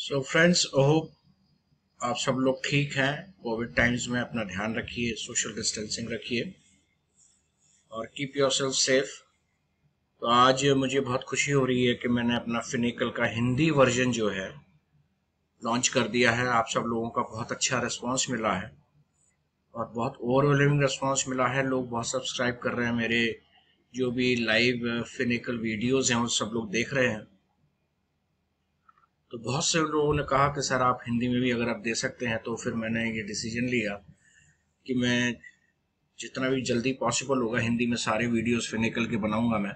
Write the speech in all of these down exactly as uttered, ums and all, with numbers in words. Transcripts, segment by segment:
So friends, hope आप सब लोग ठीक हैं। कोविड टाइम्स में अपना ध्यान रखिए, सोशल डिस्टेंसिंग रखिए और कीप योरसेल्फ सेफ। तो आज मुझे बहुत खुशी हो रही है कि मैंने अपना फिनिकल का हिंदी वर्जन जो है लॉन्च कर दिया है। आप सब लोगों का बहुत अच्छा रिस्पांस मिला है और बहुत ओवरवेलमिंग रिस्पांस मिला है। लोग बहुत सब्सक्राइब कर रहे हैं, मेरे जो भी लाइव फिनिकल वीडियोस हैं वो सब लोग देख रहे हैं। तो बहुत से लोगों ने कहा कि सर आप हिंदी में भी अगर आप दे सकते हैं, तो फिर मैंने ये डिसीजन लिया कि मैं जितना भी जल्दी पॉसिबल होगा हिंदी में सारे वीडियोस फिर निकल के बनाऊंगा मैं।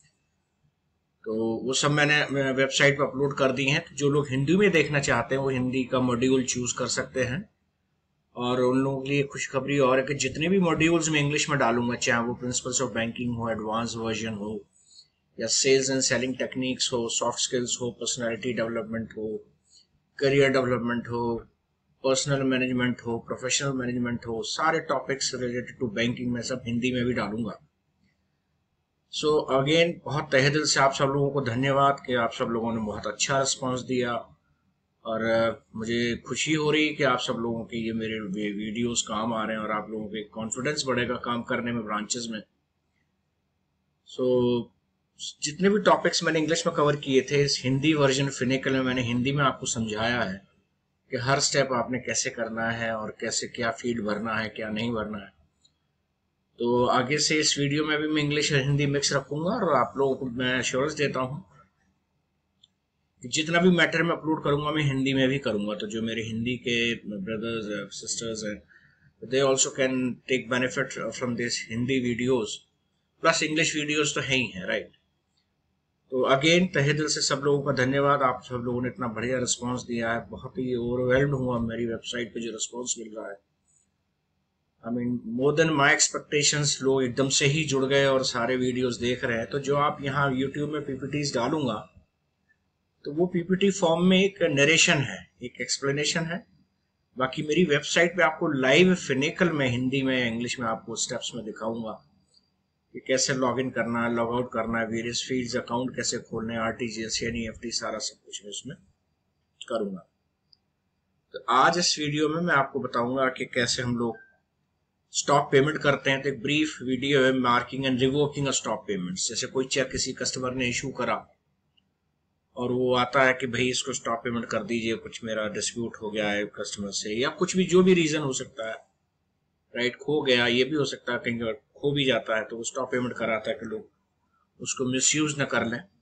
तो वो सब मैंने वेबसाइट पर अपलोड कर दिए हैं। तो जो लोग हिंदी में देखना चाहते हैं वो हिंदी का मॉड्यूल चूज कर सकते हैं। और उन लोगों के लिए खुशखबरी और है कि जितने भी मॉड्यूल्स मैं इंग्लिश में डालूंगा, चाहे वो प्रिंसिपल्स ऑफ बैंकिंग हो, एडवांस वर्जन हो, या सेल्स एंड सेलिंग टेक्निक्स हो, सॉफ्ट स्किल्स हो, पर्सनैलिटी डेवलपमेंट हो, करियर डेवलपमेंट हो, पर्सनल मैनेजमेंट हो, प्रोफेशनल मैनेजमेंट हो, सारे टॉपिक्स रिलेटेड टू बैंकिंग में सब हिंदी में भी डालूंगा। सो so, अगेन बहुत तहे दिल से आप सब लोगों को धन्यवाद कि आप सब लोगों ने बहुत अच्छा रिस्पांस दिया। और uh, मुझे खुशी हो रही है कि आप सब लोगों के ये मेरे वीडियोस काम आ रहे हैं और आप लोगों के कॉन्फिडेंस बढ़ेगा काम करने में ब्रांचेस में। सो so, जितने भी टॉपिक्स मैंने इंग्लिश में कवर किए थे, इस हिंदी वर्जन फिनिकल में मैंने हिंदी में आपको समझाया है कि हर स्टेप आपने कैसे करना है और कैसे क्या फील्ड भरना है, क्या नहीं भरना है। तो आगे से इस वीडियो में भी मैं इंग्लिश और हिंदी मिक्स रखूंगा और आप लोगों को मैं एश्योरेंस देता हूँ कि जितना भी मैटर मैं अपलोड करूंगा मैं हिंदी में भी करूंगा। तो जो मेरे हिंदी के ब्रदर्स सिस्टर्स हैं, they also can take benefit from this Hindi videos, plus English videos तो है ही है, राइट। तो अगेन तहे दिल से सब लोगों का धन्यवाद। आप सब लोगों ने इतना बढ़िया रिस्पांस दिया है, बहुत ही ओवरवेल्म्ड हुआ मेरी वेबसाइट पे जो रिस्पांस मिल रहा है। I mean more than my expectations. लोग एकदम से ही जुड़ गए और सारे वीडियोस देख रहे हैं। तो जो आप यहाँ यूट्यूब में पीपीटीज डालूंगा, तो वो पीपीटी फॉर्म में एक नरेशन है, एक एक्सप्लेनेशन है। बाकी मेरी वेबसाइट पे आपको लाइव फिनिकल में हिंदी में इंग्लिश में आपको स्टेप्स में दिखाऊंगा कि कैसे लॉग इन करना है, लॉग आउट करना है, वेरियस फील्ड्स, अकाउंट कैसे खोलने हैं, आरटीजीएस, एनईएफटी, सारा सब कुछ मैं उसमें करूंगा। तो आज इस वीडियो में मैं आपको बताऊंगा कि कैसे हम लोग स्टॉप पेमेंट करते हैं। तो एक ब्रीफ वीडियो है, marking and revoking of stop payments. जैसे कोई चेक किसी कस्टमर ने इशू करा और वो आता है कि भाई इसको स्टॉप पेमेंट कर दीजिए, कुछ मेरा डिस्प्यूट हो गया है कस्टमर से, या कुछ भी जो भी रीजन हो सकता है, राइट, खो गया, ये भी हो सकता है, कहीं खो भी जाता है, तो वो स्टॉप पेमेंट कराता है कि लोग उसको मिसयूज न कर लें।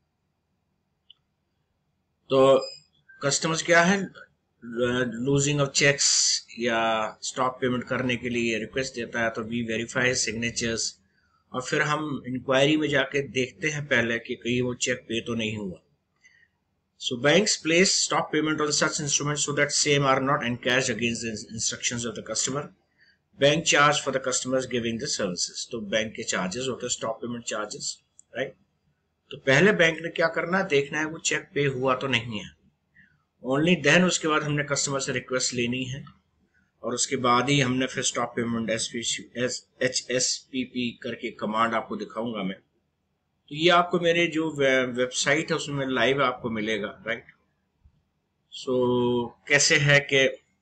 तो कस्टमर्स क्या है, लूजिंग ऑफ चेक्स या स्टॉप पेमेंट करने के लिए रिक्वेस्ट देता है, तो वी वेरीफाई सिग्नेचर्स और फिर हम इंक्वायरी में जाके देखते हैं पहले कि कहीं वो चेक पे तो नहीं हुआ। So banks place stop payment on such instruments so that same are not encashed against the instructions of the customer. Bank charge for the customers giving the services. तो बैंक के चार्जेस होते हैं stop payment charges, right. तो पहले bank ने क्या करना है, देखना है वो चेक पे हुआ तो नहीं है। ओनली देन उसके बाद हमने कस्टमर से रिक्वेस्ट लेनी है और उसके बाद ही हमने फिर stop payment H S P P करके कमांड आपको दिखाऊंगा मैं। तो ये आपको मेरे जो वेबसाइट है उसमें लाइव आपको मिलेगा, राइट। सो so, कैसे है कि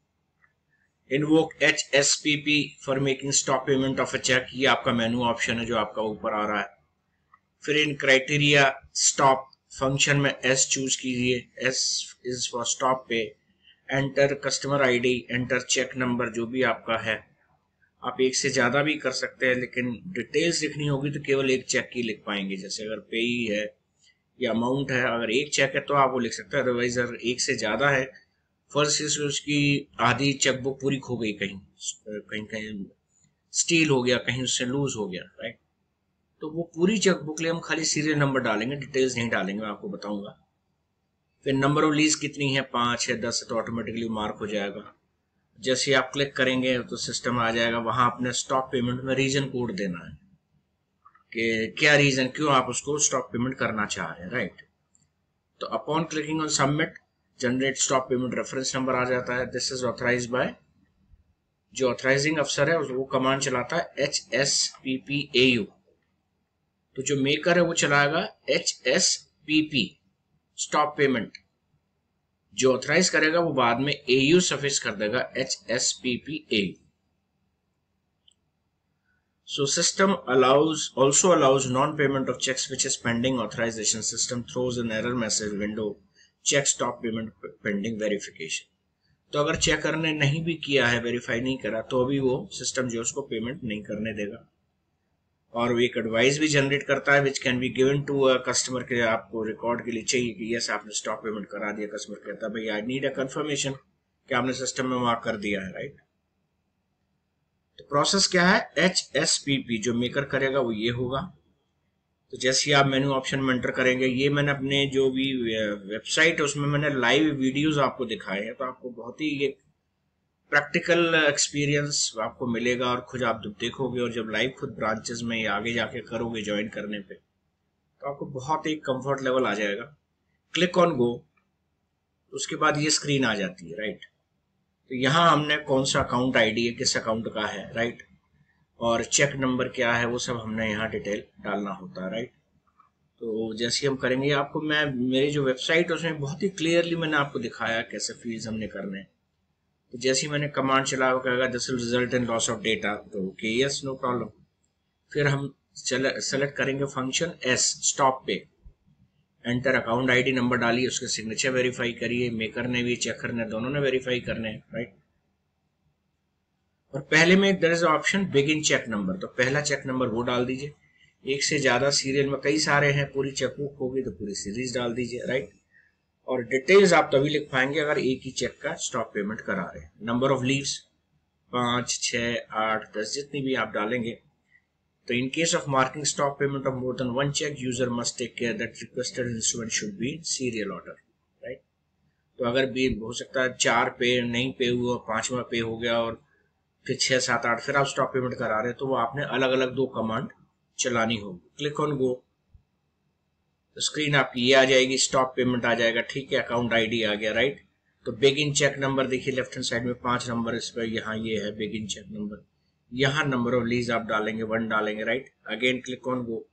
invoke H S P P for making stop payment of a cheque, ये आपका मेनू ऑप्शन है जो आपका ऊपर आ रहा है। फिर इन क्राइटेरिया स्टॉप फंक्शन में एस चूज कीजिए, S is for stop pay, enter customer ID, enter cheque number जो भी आपका है। आप एक से ज्यादा भी कर सकते हैं, लेकिन डिटेल्स लिखनी होगी तो केवल एक चेक की लिख पाएंगे। जैसे अगर पेई है या अमाउंट है, अगर एक चेक है तो आप वो लिख सकते हैं, अदरवाइज अगर एक से ज्यादा है, फर्स्ट से उसकी आधी चेकबुक पूरी खो गई, कहीं कहीं कहीं स्टील हो गया, कहीं उससे लूज हो गया, राइट, तो वो पूरी चेकबुक लिए हम खाली सीरियल नंबर डालेंगे, डिटेल्स नहीं डालेंगे, मैं आपको बताऊंगा। फिर नंबर ऑफ लीज कितनी है, पांच है, दस है, तो ऑटोमेटिकली मार्क हो जाएगा। जैसे ही आप क्लिक करेंगे तो सिस्टम आ जाएगा, वहां अपने स्टॉप पेमेंट में रीजन कोड देना है कि क्या रीजन, क्यों आप उसको स्टॉप पेमेंट करना चाह रहे हैं, राइट। तो upon clicking on submit generate stop payment reference number आ जाता है। दिस इज ऑथराइज्ड बाय, जो ऑथराइजिंग अफसर है वो कमांड चलाता है H S P P A U. तो जो मेकर है वो चलाएगा H S P P stop payment, जो ऑथराइज करेगा वो बाद में एयू सफिक्स कर देगा, H S P P A. So system allows also allows non-payment of checks which is pending authorization. System throws an error message window, check stop payment pending verification. तो अगर check करने नहीं भी किया है, verify नहीं करा, तो अभी वो सिस्टम जो उसको पेमेंट नहीं करने देगा। और वो एक एडवाइस भी जनरेट करता है which can be given to a customer के, आपको रिकॉर्ड के लिए चाहिए कि यस आपने स्टॉप पेमेंट करा दिया। कस्टमर कहता है भाई आई नीड अ कंफर्मेशन कि आपने सिस्टम में मार्क कर दिया है, राइट। तो प्रोसेस क्या है, एच एस पी पी जो मेकर करेगा वो ये होगा। तो जैसे ही आप मेन्यू ऑप्शन में एंटर करेंगे, ये मैंने अपने जो भी वेबसाइट है उसमें मैंने लाइव वीडियोस आपको दिखाए हैं, तो आपको बहुत ही एक प्रैक्टिकल एक्सपीरियंस आपको मिलेगा और खुद आप जब देखोगे और जब लाइव खुद ब्रांचेस में आगे जाके करोगे ज्वाइन करने पे, तो आपको बहुत एक कंफर्ट लेवल आ जाएगा। क्लिक ऑन गो, उसके बाद ये स्क्रीन आ जाती है, राइट। तो यहाँ हमने कौन सा अकाउंट आईडी है, किस अकाउंट का है, राइट, और चेक नंबर क्या है, वो सब हमने यहाँ डिटेल डालना होता है, राइट। तो जैसे हम करेंगे, आपको मैं मेरी जो वेबसाइट है उसमें बहुत ही क्लियरली मैंने आपको दिखाया कैसे फील्ड्स हमने करने हैं। तो जैसे ही मैंने कमांड चला, वो कहेगा this will result in loss of data, तो ओके यस नो प्रॉब्लम। फिर हम सेलेक्ट करेंगे function S stop pay, enter account ID number डालिए, उसके सिग्नेचर वेरीफाई करिए, मेकर ने भी चेकर ने दोनों ने वेरीफाई करने हैं, राइट। और पहले में there is option begin cheque number, तो पहला चेक नंबर वो डाल दीजिए। एक से ज्यादा सीरियल में कई सारे हैं, पूरी चेकबुक होगी तो पूरी सीरीज डाल दीजिए, राइट। और डिटेल्स आप तभी लिख पाएंगे अगर एक ही चेक का स्टॉप पेमेंट करा रहे हैं। नंबर ऑफ लीव्स पांच, छह, आठ, दस, जितनी भी आप डालेंगे। तो in case of marking stop payment of more than one cheque, user must take care that requested instrument should be serial order, right. तो अगर भी हो सकता है चार पे नहीं पे हुआ, पांचवा पे हो गया और फिर छह सात आठ फिर आप स्टॉप पेमेंट करा रहे हैं, तो वो आपने अलग अलग दो कमांड चलानी होगी। क्लिक ऑन गो, तो स्क्रीन आपकी ये आ जाएगी, स्टॉप पेमेंट आ जाएगा, ठीक है, अकाउंट आईडी आ गया, राइट। तो बिगिन चेक नंबर देखिए लेफ्ट हैंड साइड में पांच नंबर इस पर, यहाँ ये है बिगिन चेक नंबर। यहाँ नंबर ऑफ लीज आप डालेंगे, वन डालेंगे, right. Again click on go,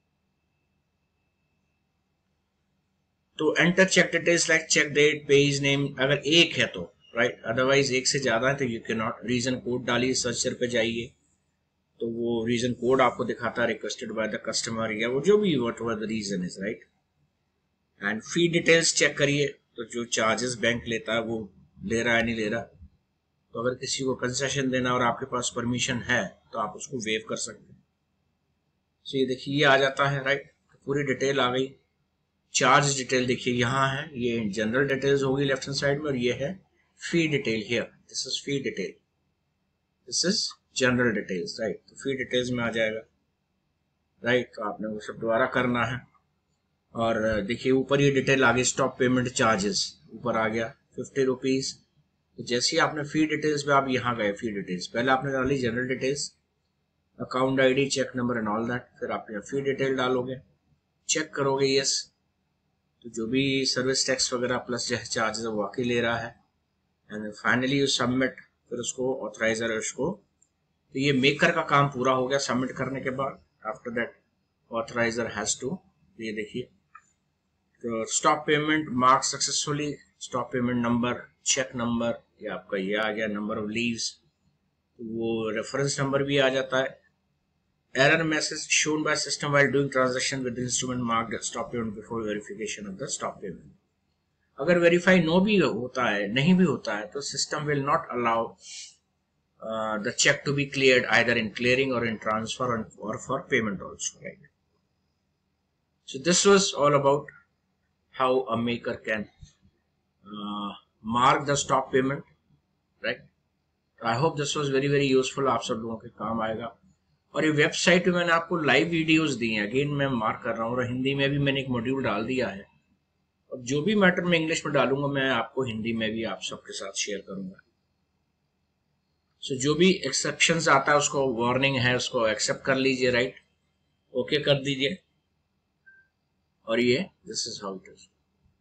तो enter cheque details like cheque date, payee name, अगर एक है तो, राइट, अदरवाइज एक से ज्यादा है तो you can not. Reason code डालिए, सर्चर पे जाइए, तो वो रीजन कोड आपको दिखाता है रिक्वेस्टेड बाय द कस्टमर या वो जो भी whatever the reason is, right. And fee details check करिए, तो जो चार्जेस बैंक लेता है वो ले रहा है नहीं ले रहा। तो अगर किसी को कंसेशन देना और आपके पास परमिशन है तो आप उसको वेव कर सकते हैं। तो ये देखिए ये आ जाता है, राइट, तो पूरी डिटेल आ गई। चार्ज डिटेल देखिए यहाँ है, ये जनरल डिटेल्स होगी लेफ्ट हैंड साइड में, और ये है fee detail here, this is fee detail, this is general details, right. तो फी डिटेल्स में आ जाएगा, राइट। तो आपने वो सब दोबारा करना है। और देखिए ऊपर ये डिटेल आ गई, स्टॉप पेमेंट चार्जेस ऊपर आ गया फिफ्टी रुपीज। तो जैसे ही आपने फी डिटेल्स पे आप यहाँ गए, फी डिटेल्स पहले आपने डाली general details, account ID, cheque number and all that, फिर आप यहाँ फी डिटेल डालोगे, चेक करोगे यस, तो जो भी सर्विस टैक्स वगैरह प्लस जो चार्जेस वो वाकई ले रहा है, एंड फाइनली यू सबमिट, फिर उसको ऑथराइजर है उसको, तो ये मेकर का काम पूरा हो गया सबमिट करने के बाद। After that authorizer has to, ये देखिए, तो stop payment mark successfully, stop payment number, cheque number, ये आपका ये आ गया, नंबर ऑफ लीव्स, तो वो रेफरेंस नंबर भी आ जाता है। Error message shown by system while doing transaction with instrument marked stop payment before verification of the stop payment. अगर वेरीफाई नो भी होता है, नहीं भी होता है, तो system will not allow the cheque to be cleared either in clearing और इन ट्रांसफर और for payment also, right. So this was all about how a maker can uh, mark the stop payment, right? I hope this was very very useful, आप सब लोगों के काम आएगा। और ये वेबसाइट पे मैंने आपको लाइव वीडियोस दी हैं, अगेन मैं मार्क कर रहा हूँ, और हिंदी में भी मैंने एक मॉड्यूल डाल दिया है, और जो भी मैटर मैं इंग्लिश में डालूंगा मैं आपको हिंदी में भी आप सबके साथ शेयर करूंगा। सो so, जो भी एक्सेप्शंस आता है उसको वार्निंग है, उसको एक्सेप्ट कर लीजिए, राइट, ओके कर दीजिए, और ये this is how it is.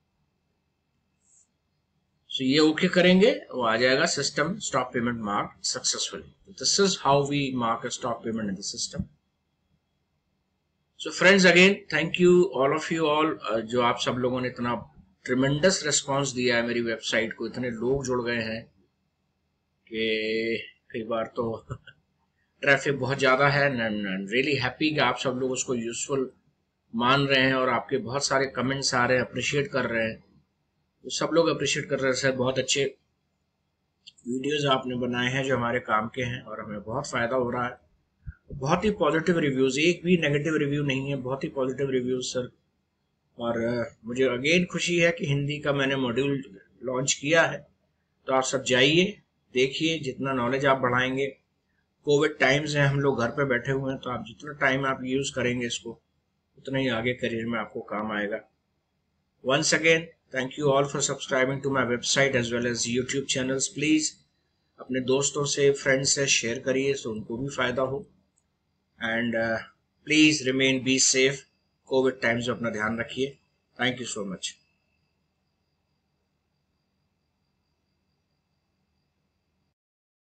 So ये ओके करेंगे, वो आ जाएगा system stop payment mark successfully. This is how we mark a stop payment in the system. So friends, again thank you all of you all, जो आप सब लोगों ने इतना ट्रिमेंडस रिस्पांस दिया है मेरी वेबसाइट को, इतने लोग जुड़ गए हैं कि कई बार तो ट्रैफिक बहुत ज़्यादा है। रियली हैप्पी कि आप सब लोग उसको यूजफुल मान रहे हैं और आपके बहुत सारे कमेंट्स आ रहे हैं, अप्रिशिएट कर रहे हैं। तो सब लोग अप्रिशिएट कर रहे हैं, सर बहुत अच्छे वीडियोस आपने बनाए हैं जो हमारे काम के हैं और हमें बहुत फ़ायदा हो रहा है। बहुत ही पॉजिटिव रिव्यूज़, एक भी नेगेटिव रिव्यू नहीं है, बहुत ही पॉजिटिव रिव्यूज़ सर। और uh, मुझे अगेन खुशी है कि हिंदी का मैंने मॉड्यूल लॉन्च किया है। तो आप सब जाइए, देखिए, जितना नॉलेज आप बढ़ाएंगे। कोविड टाइम्स हैं, हम लोग घर पे बैठे हुए हैं, तो आप जितना टाइम आप यूज़ करेंगे इसको, उतना ही आगे करियर में आपको काम आएगा। Once again thank you all for subscribing to my website as well as YouTube channels. Please अपने दोस्तों से, फ्रेंड्स से शेयर करिए तो उनको भी फ़ायदा हो। And please remain be safe. Covid times में अपना ध्यान रखिए। Thank you so much.